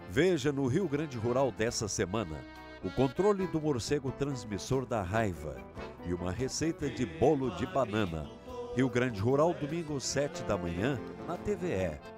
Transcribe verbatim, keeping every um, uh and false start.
Veja no Rio Grande Rural dessa semana o controle do morcego transmissor da raiva e uma receita de bolo de banana. Rio Grande Rural, domingo, sete da manhã, na T V E.